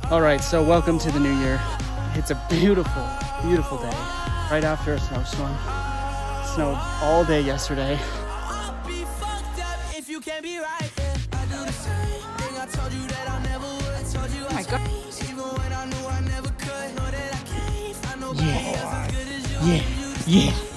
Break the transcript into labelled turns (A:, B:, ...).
A: All right, so welcome to the new year. It's a beautiful, beautiful day. Right after a snowstorm. It snowed all day yesterday.
B: Oh my God.
A: Yeah, yeah, yeah.